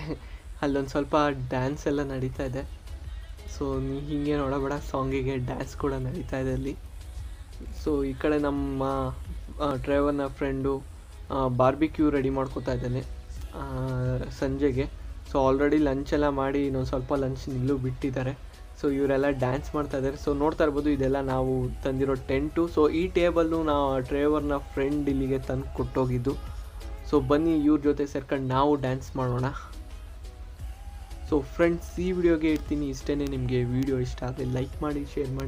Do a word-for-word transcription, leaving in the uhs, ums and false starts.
ಅಲ್ಲೊಂದು ಸ್ವಲ್ಪ ಡ್ಯಾನ್ಸ್ ಎಲ್ಲ ನಡೀತಾ ಇದೆ. ಸೊ ನೀ ಹೀಗೆ ನೋಡಬೇಡ, ಸಾಂಗಿಗೆ ಡ್ಯಾನ್ಸ್ ಕೂಡ ನಡೀತಾ ಇದೆ ಅಲ್ಲಿ. ಸೊ ಈ ಕಡೆ ನಮ್ಮ ಡ್ರೈವರ್ನ ಫ್ರೆಂಡು ಬಾರ್ಬಿಕ್ಯೂ ರೆಡಿ ಮಾಡ್ಕೋತಾ ಇದ್ದಾನೆ ಸಂಜೆಗೆ. ಸೊ ಆಲ್ರೆಡಿ ಲಂಚೆಲ್ಲ ಮಾಡಿ ಇನ್ನೊಂದು ಸ್ವಲ್ಪ ಲಂಚ್ ನಿಲ್ಲೂ ಬಿಟ್ಟಿದ್ದಾರೆ. ಸೊ ಇವರೆಲ್ಲ ಡ್ಯಾನ್ಸ್ ಮಾಡ್ತಾ ಇದ್ದಾರೆ. ಸೊ ನೋಡ್ತಾ ಇರ್ಬೋದು, ಇದೆಲ್ಲ ನಾವು ತಂದಿರೋ ಟೆಂಟು. ಸೊ ಈ ಟೇಬಲ್ನು ನಾವು ಡ್ರೈವರ್ನ ಫ್ರೆಂಡ್ ಇಲ್ಲಿಗೆ ತಂದು ಕೊಟ್ಟೋಗಿದ್ದು. ಸೊ ಬನ್ನಿ ಇವ್ರ ಜೊತೆ ಸೇರ್ಕೊಂಡು ನಾವು ಡ್ಯಾನ್ಸ್ ಮಾಡೋಣ. ಸೊ ಫ್ರೆಂಡ್ಸ್, ಈ ವಿಡಿಯೋಗೆ ಇರ್ತೀನಿ ಇಷ್ಟೇ. ನಿಮಗೆ ವಿಡಿಯೋ ಇಷ್ಟ ಆದರೆ ಲೈಕ್ ಮಾಡಿ, ಶೇರ್ ಮಾಡಿ.